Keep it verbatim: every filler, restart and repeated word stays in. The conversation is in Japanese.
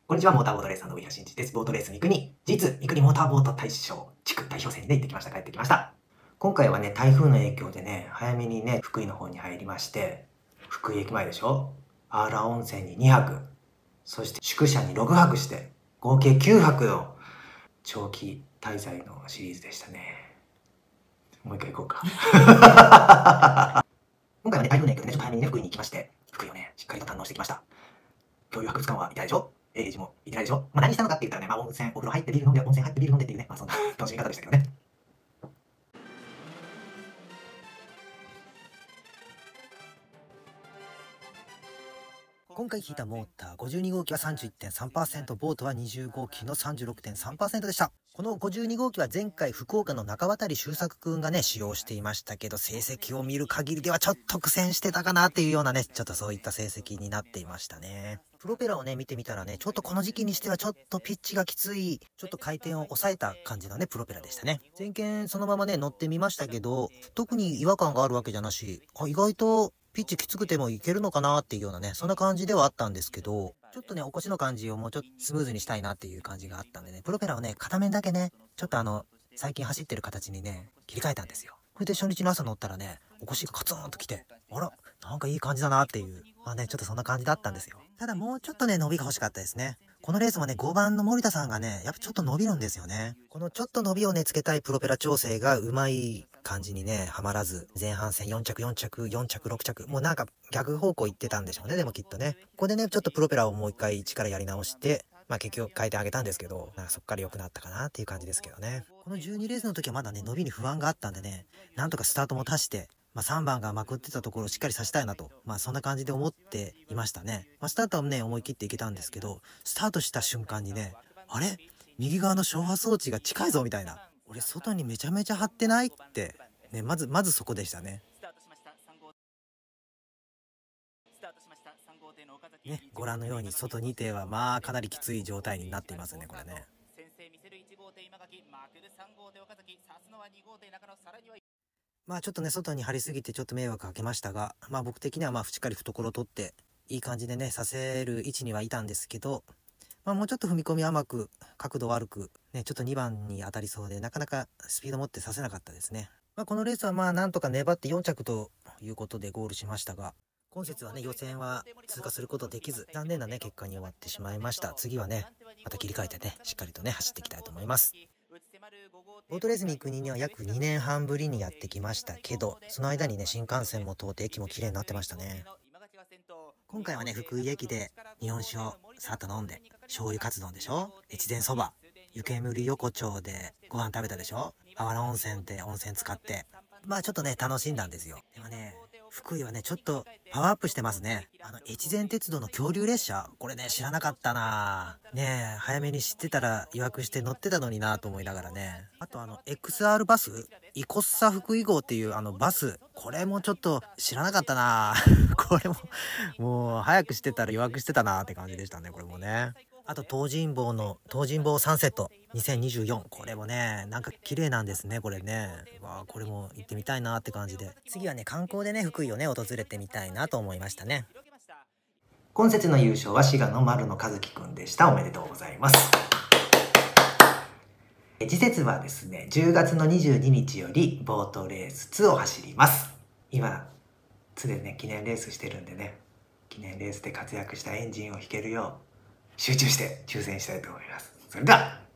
こんにちは、モーターボートレーサーの上平慎一です。ボートレース三国、実、三国モーターボート大賞地区代表戦にね、行ってきました。帰ってきました。今回はね、台風の影響でね、早めにね、福井の方に入りまして、福井駅前でしょ、アーラ温泉ににはく、そして宿舎にろくはくして、合計きゅうはくの長期滞在のシリーズでしたね。もう一回行こうか。今回はね、台風の影響でね、ちょっと早めにね、福井に行きまして、福井をね、しっかりと堪能してきました。共有博物館はいたでしょ、永寺もいてないでしょ。まあ何したのかって言ったらね、まあ温泉、お風呂入ってビール飲んで、温泉入ってビール飲んでっていうね、まあそんな楽しみ方でしたけどね。今回引いたモーターごじゅうにごうきは さんじゅういってんさんパーセント、ボートはにじゅうごうきの さんじゅうろくてんさんパーセント でした。このごじゅうにごうきは前回福岡の中渡周作くんがね使用していましたけど、成績を見る限りではちょっと苦戦してたかなっていうようなね、ちょっとそういった成績になっていましたね。プロペラをね見てみたらね、ちょっとこの時期にしてはちょっとピッチがきつい、ちょっと回転を抑えた感じのねプロペラでしたね。前見そのままね乗ってみましたけど、特に違和感があるわけじゃなし、あ意外とピッチきつくてもいけるのかなっていうようなね、そんな感じではあったんですけど、ちょっとね、起こしの感じをもうちょっとスムーズにしたいなっていう感じがあったんでね、プロペラをね、片面だけね、ちょっとあの、最近走ってる形にね、切り替えたんですよ。それで初日の朝乗ったらね、起こしがカツンと来て、あら、なんかいい感じだなっていう、まあね、ちょっとそんな感じだったんですよ。ただもうちょっとね、伸びが欲しかったですね。このレースもね、ごばんの森田さんがね、やっぱちょっと伸びるんですよね。このちょっと伸びをね、つけたいプロペラ調整がうまい感じにね、はまらず、前半戦よん着、よん着、よん着、ろく着、もうなんか逆方向行ってたんでしょうね、でもきっとね。ここでね、ちょっとプロペラをもう一回一からやり直して、まあ結局変えてあげたんですけど、なんかそっから良くなったかなっていう感じですけどね。このじゅうにレースの時はまだね、伸びに不安があったんでね、なんとかスタートも足して、まあさんばんがまくってたところをしっかりさせたいなと、まあそんな感じで思っていましたね。まあスタートはね、思い切っていけたんですけど、スタートした瞬間にね、あれ右側の消波装置が近いぞみたいな。俺外にめちゃめちゃ張ってないって、ね、まず、まずそこでしたね。ね、ご覧のように外にてはまあかなりきつい状態になっていますね、これね。まあちょっとね、外に張りすぎてちょっと迷惑かけましたが、まあ僕的にはまあしっかり懐を取っていい感じでねさせる位置にはいたんですけど、まあもうちょっと踏み込み甘く角度悪くね、ちょっとにばんに当たりそうでなかなかスピード持ってさせなかったですね。まあこのレースはまあなんとか粘ってよん着ということでゴールしましたが、今節はね予選は通過することできず残念なね結果に終わってしまいました。次はねまた切り替えてねしっかりとね走っていきたいと思います。ボートレース三国には約にねんはんぶりにやってきましたけど、その間にね新幹線も通って駅も綺麗になってましたね。今回はね福井駅で日本酒をさっと飲んで、醤油カツ丼でしょ、越前そば、湯煙横丁でご飯食べたでしょ、あわら温泉で温泉使って、まあちょっとね楽しんだんですよ。でもね福井はねちょっとパワーアップしてますね。あの越前鉄道の恐竜列車、これね知らなかったなねえ、早めに知ってたら予約して乗ってたのになと思いながらね。あとあの エックスアール バスイコッサ福井号っていうあのバス、これもちょっと知らなかったなこれももう早く知ってたら予約してたなって感じでしたね、これもね。あと東尋坊の東尋坊サンセットにせんにじゅうよん、これもねなんか綺麗なんですね、これね。わあこれも行ってみたいなって感じで、次はね観光でね福井をね訪れてみたいなと思いましたね。今節の優勝は滋賀の丸野和樹くんでした。おめでとうございます。次節はですねじゅうがつのにじゅうににちよりボートレースにを走ります。今にでね記念レースしてるんでね、記念レースで活躍したエンジンを引けるよう集中して抽選したいと思います。それでは